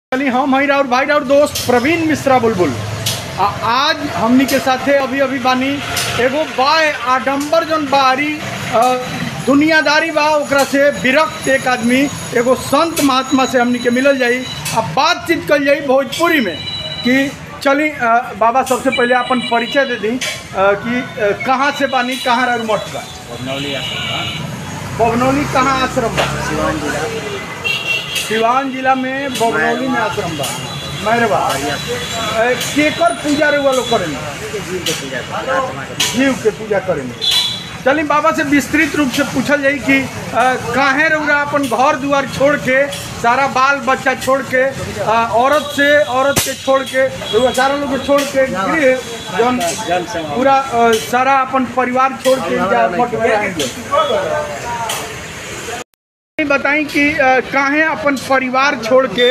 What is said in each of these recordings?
हम हई और भाई और दोस्त प्रवीण मिश्रा बुलबुल आज हमनी के साथे अभी बानी एगो बाय आडम्बर जन बाहरी दुनियादारी बा ओकरा से विरक्त एक आदमी एगो संत महात्मा से हमनी के मिलल जाई अब बातचीत कल जाई भोजपुरी में कि चली बाबा सबसे पहले अपन परिचय दे दी कि कहाँ से बानी कहाँ रह मठ बा। बवनौली कहाँ आश्रम बा? सिवान जिला में बवनौली में आश्रम बा। मेहरबा केकर पूजा रउआ लोग करें? जीव के पूजा करें। चलिए बाबा से विस्तृत रूप से पूछल जाई कि काहे रउरा अपन घर दुआर छोड़ के सारा बाल बच्चा छोड़ के औरत के छोड़ के रउआ सारा लोग छोड़ के जन पूरा सारा अपन परिवार छोड़ के बताई कि काहे अपन परिवार छोड़ के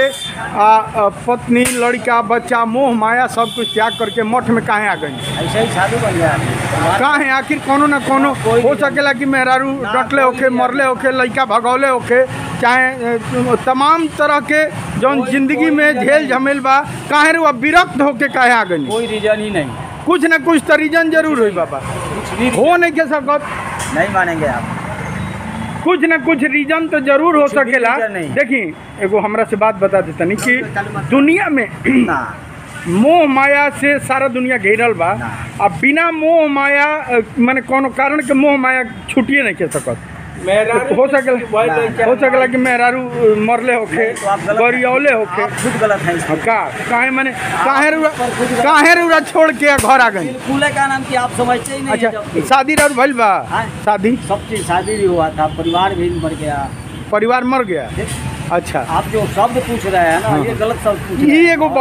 पत्नी लड़का बच्चा मोह माया सब कुछ त्याग करके मठ में काहे आ गई? ऐसे ही साधु बन गया काहे आखिर कोनो न कोनो हो सकेला कि मेहरारू डटले होके मरले होके लड़का भगौले होके चाहे तमाम तरह के जौन जिंदगी में झेल झमेल बा काहे रे विरक्त होके काहे आ गई? कोई रीजन ही नहीं। कुछ न कुछ तो रीजन जरूर हुई बाबा, हो नहीं के सकत, नहीं मानेंगे आप। कुछ न कुछ रीजन तो जरूर हो सकेला। देखिए एगो हमरा से बात बता देता नहीं कि दुनिया में मोह माया से सारा दुनिया घेरल बा। अब बिना मोह माया माने कोनो कारण के मोह माया छुटिए नहीं के सकत। हो सकेला कि मेहरारू मरले होके गरियौले होके खुद गलत है काहे माने काहे रुरा छोड़ के घर आ गई? कूले का नाम की आप समझते ही नहीं। अच्छा शादी और भइल बा? शादी सब चीज शादी भी हुआ था, परिवार भी मर गया। परिवार मर गया? अच्छा आप जो शब्द पूछ रहे हैं ना ये गलत शब्द पूछ रहे हैं। ये एगो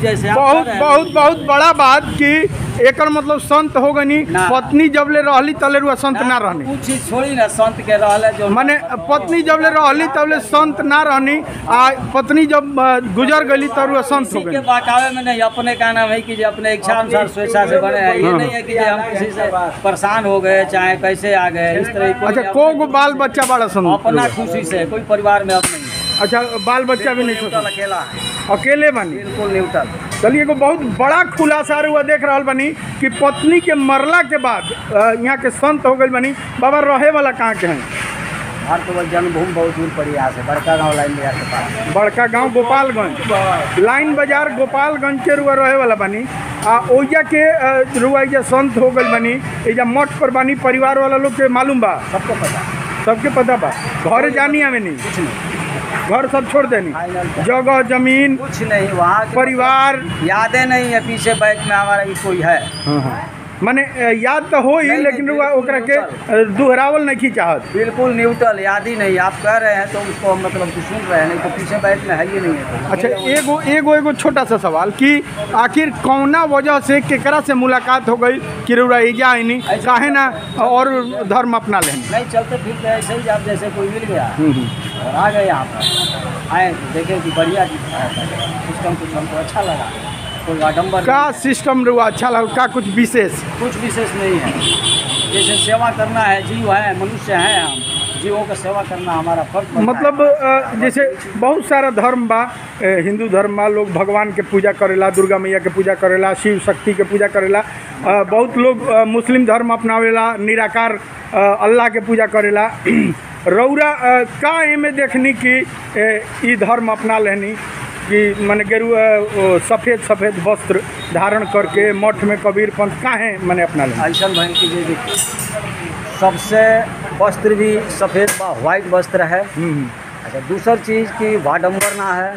बहुत बड़ा बात कि एकर मतलब संत हो गनी पत्नी जबले रहली तले रुआ संत ना रहनी। कुछ चीज छोड़ी ना संत के रहले जो माने पत्नी जबले रहली तबले संत ना रहनी आ पत्नी जब गुजर गई तब रुआ संत हो गई। के बहकावे में नहीं, अपने का नाम है कि अपने इच्छा अनुसार स्वेच्छा से बने हैं। ये नहीं है कि हम किसी से परेशान हो गए चाहे कैसे आ गए इस तरह। अच्छा को बाल बच्चा बड़ा संत? अपना खुशी से, कोई परिवार में अब नहीं। अच्छा बाल बच्चा भी नहीं? अकेला अकेले बनी? बिल्कुल न्यूट्रल। चलिए एगो बहुत बड़ा खुलासा हुआ देख रहा बनी कि पत्नी के मरला के बाद यहाँ के संत हो गए बनी। बाबा रहे वाला कहाँ के हैं? भारत जन्मभूमि बहुत दूर पड़ी यहाँ से, बड़का गाँव लाइन बाजार के पास। बड़का गाँव गोपालगंज लाइन बाजार गोपालगंज के रुआ रहे वाला बनी। ओइजा के रुआ संत हो गए बनी। एजा मठ पर बनी परिवार वाला लोग के मालूम बा? सबके पता बा। घर जानी हमें नहीं? कुछ नहीं, घर सब छोड़ देनी, जगह जमीन कुछ नहीं, वहाँ परिवार यादें नहीं है। पीछे बैग में हमारा भी कोई है। माने याद तो हो ही लेकिन ओकरा के दोहरावल नहीं चाहत। बिल्कुल न्यूट्रल, याद ही नहीं। आप कह रहे हैं तो उसको मतलब सुन रहे हैं, नहीं तो पीछे बैग में है ही नहीं है। अच्छा एगो छोटा सा सवाल कि आखिर कौना वजह से केकरा से मुलाकात हो गई कि रुआ एजा आईनी काहे ना और धर्म अपना लें? नहीं चलते फिरते ऐसे ही आप जैसे कोई मिल गया और आ गए यहाँ पर, आए देखें कि बढ़िया सिस्टम कुछ हमको अच्छा लगा। कोई आडम्बर का सिस्टम रुआ अच्छा लगा? का कुछ विशेष? कुछ विशेष नहीं है। जैसे सेवा करना है, जीव है, मनुष्य हैं, हम जीवों का सेवा करना हमारा फर्ज। मतलब जैसे बहुत सारा धर्म बा, हिंदू धर्म बा, लोग भगवान के पूजा करेला, दुर्गा मैया के पूजा करेला, शिव शक्ति के पूजा करेला। बहुत लोग मुस्लिम धर्म अपनावेला, निराकार अल्लाह के पूजा करेला। रौरा का एमे देखनी कि ई धर्म अपना लेनी कि मैंने गेरुआ सफ़ेद वस्त्र धारण करके मठ में कबीर पंथ काहे मैंने अपना लें? ऐसा बहन की सबसे वस्त्र भी सफ़ेद वाइट वस्त्र है। अच्छा दूसरी चीज़ की वाडम्बर ना है,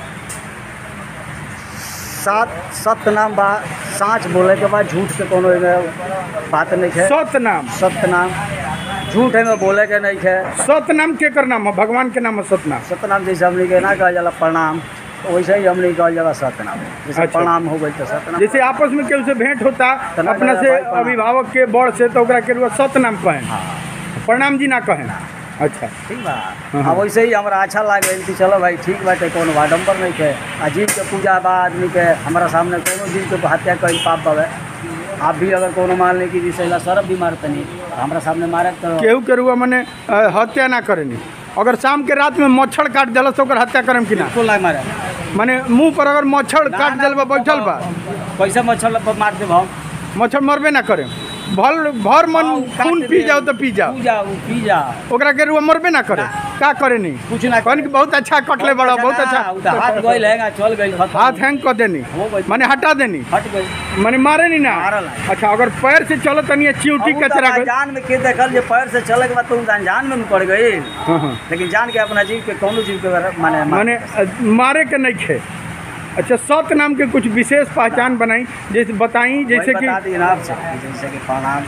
सत्य नाम बा, साँच बोले के बाद झूठ के कोनो बात नहीं है। सत्य नाम झूठ है में बोले के नहीं है। सत्य नाम के कर नाम है? भगवान के नाम है सत्य नाम। जैसे हमने के ना कहा जाला प्रणाम, वैसे ही हमने कहा जाला सत्यनाम। जैसे प्रणाम हो गई तो सत्यनाम। जैसे आपस में केहू से भेंट होता अपना से अभिभावक के बड़ से तो ओकरा के सत्यनाम कहें, प्रणाम जी ना कहें। अच्छा ठीक बा। हाँ वैसे ही हमारा अच्छा लगे कि चलो भाई ठीक बाटे, कोनो वाडम्बर नहीं है। अजीब के पूजा बा आदमी के हमारा सामने कोनो जीव के हत्या कई पाप बावे। आप भी अगर कोनो मान ले कि जैसे सरब भी मारते नहीं हमारा सामने मारे तो केहू के रुआ मने हत्या ना करेनी। अगर शाम के रात में मच्छर काट दिलस तो हत्या करम कि ना? बिल्कुल नहीं मारे। माने मुंह पर अगर मच्छर काट दिल बा बैठल बा कैसे मच्छर मार दे भाव मच्छर मरबे ना करे भर मन खून पी जाओ तो पी जाओ ओकरा के रुआ मरबे ना करे का करे नहीं कुछ ना कहन कि बहुत अच्छा कटले बड़ा बहुत अच्छा हाथ गइल हैगा चल गइल हाथ हैंग कर देनी माने हटा देनी हट गई माने मारे नहीं ना अच्छा अगर पैर से चलो तनी चिंटी कचरा जान में के देखल जे पैर से चले के बाद तुम जान में पड़ गई लेकिन जान के अपना जीव के कोनो जीव के माने मारे के नहीं खे अच्छा सत नाम के कुछ विशेष पहचान बनाई जैसे बताई जैसे कि जैसे कि प्रणाम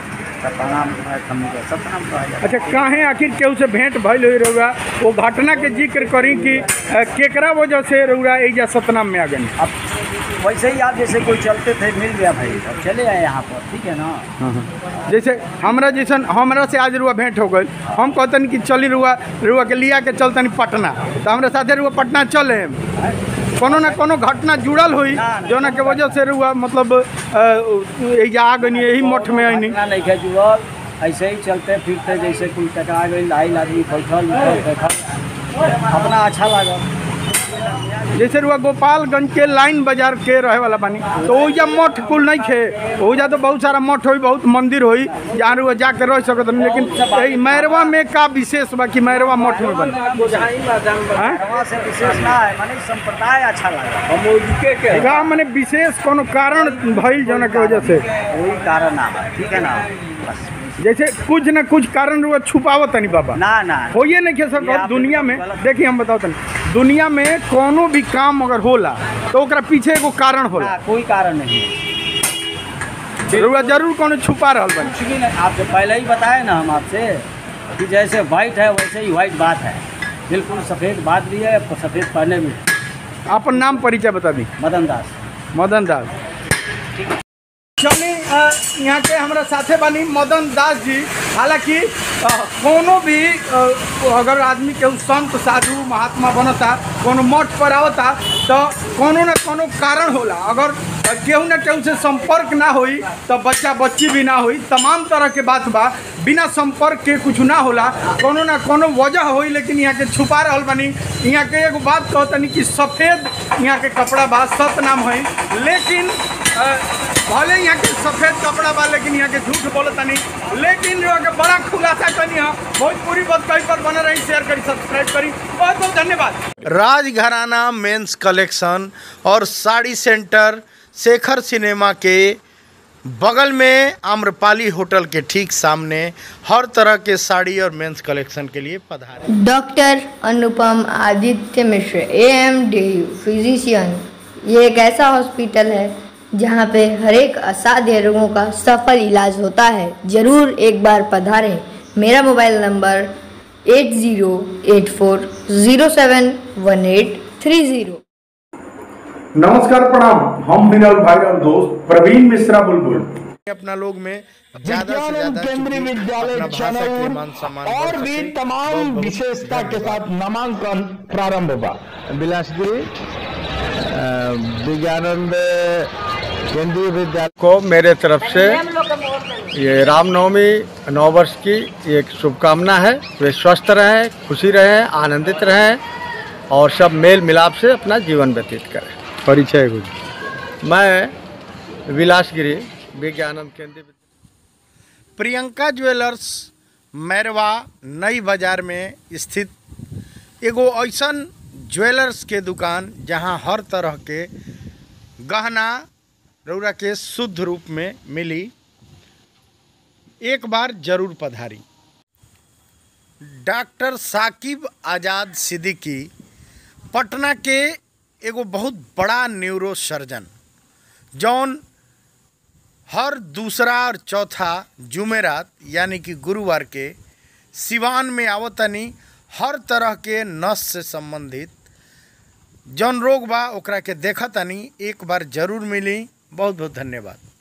अच्छा काहे आखिर केहू से भेंट भइल हो रहुआ वो घटना के जिक्र करी कि केकरा वजह से रहुआ एजा सतनाम में आ गए अब वैसे ही आप जैसे कोई चलते थे मिल गया भाई अब चले आए यहाँ पर ठीक है ना जैसे हमरा से आज रुआ भेंट हो गई हम कहतन कि चली रुआ के लिया के चलतनी पटना तो हमारे साथे रुआ पटना चले कोनो ना कोनो घटना जुड़ल हुई जोना के वजह से रुआ मतलब आ गई यही मठ में आई नहीं है जुड़ल ऐसे ही चलते फिरते जैसे कोई टकरा गई लाइल आदमी बैठल अपना अच्छा लगा जैसे रुआ गोपालगंज के लाइन बाजार के रहे वाला बानी तो ओजा मठ कुल नहीं खे ओजा तो बहुत सारा मठ होई बहुत मंदिर होई जहाँ रुआ जाके रह सकत लेकिन मैरवा में का विशेष बा कि मैरवा मठ में बन संप्रदाय अच्छा लगा मैंने विशेष कोनो कारण भइल जोना के वजह से कोई कारण ना ठीक है ना जैसे कुछ न कुछ कारण रुआ छुपावत नहीं बाबा ना होइए नहीं खे सब दुनिया में देखिए हम बताओ तनी दुनिया में कोनो भी काम अगर होला तो ओकरा पीछे एगो कारण होला कोई कारण नहीं रुआ जरूर कोनो छुपा रहल बा कुछ भी नहीं आपसे पहले ही बताए ना हम आपसे कि जैसे वाइट है वैसे ही वाइट बात है बिल्कुल सफ़ेद बात भी है सफ़ेद पहने भी अपन नाम परिचय बता दी मदन दास चलिए यहाँ के हमारा साथे बानी मदन दास जी हालांकि कोनो भी अगर आदमी के संत साधु महात्मा बनता कोनो मठ पर आवता तो कोनो न कोनो कारण होला अगर केहू न केहू से संपर्क ना होई तो बच्चा बच्ची भी ना होई तमाम तरह के बात बा बिना संपर्क के कुछ ना होला कोनो न कोनो वजह होई लेकिन यहाँ के छुपा रहल बानी यहाँ के एगो बात कहतनी कि सफ़ेद यहाँ के कपड़ा बा सत नाम है लेकिन भले यहाँ के सफ़ेद कपड़ा बा लेकिन यहाँ के झूठ बोलता नहीं लेकिन के बड़ा खुलासा करनी है बहुत पूरी बात कहीं पर बने रही शेयर करी सब्सक्राइब करी बहुत बहुत धन्यवाद राजघराना मेंस कलेक्शन और साड़ी सेंटर शेखर सिनेमा के बगल में आम्रपाली होटल के ठीक सामने हर तरह के साड़ी और मेंस कलेक्शन के लिए पधारें। Doctor Anupam Aditya Mishra AMD physician ये एक ऐसा हॉस्पिटल है जहाँ पे हर एक असाध्य रोगों का सफल इलाज होता है। ज़रूर एक बार पधारें। मेरा मोबाइल नंबर 8084071830। नमस्कार प्रणाम हम विनोद भाई और दोस्त प्रवीण मिश्रा बुलबुल अपना लोग में ज्यादा से ज्यादा केंद्रीय विद्यालय चैनल और भी तमाम विशेषता के साथ नामांकन प्रारंभ हुआ। बिलासपुरी विज्ञानंद केंद्रीय विद्यालय को मेरे तरफ से ये रामनवमी 9 वर्ष की एक शुभकामना है। वे स्वस्थ रहें, खुशी रहें, आनंदित रहें और सब मेल मिलाप से अपना जीवन व्यतीत करें। परिचय कुछ मैं विलासगिरी विज्ञानंद केंद्रीय प्रियंका ज्वेलर्स मैरवा नई बाजार में स्थित एगो ऐसन ज्वेलर्स के दुकान जहां हर तरह के गहना रौरा के शुद्ध रूप में मिली। एक बार जरूर पधारी। डॉक्टर साकिब आज़ाद सिद्दीकी पटना के एगो बहुत बड़ा न्यूरो सर्जन जौन हर दूसरा और चौथा जुमेरात यानी कि गुरुवार के सिवान में आवतनी हर तरह के नस से संबंधित जौन रोग बा ओकरा के देखतनी एक बार जरूर मिली। बहुत बहुत धन्यवाद।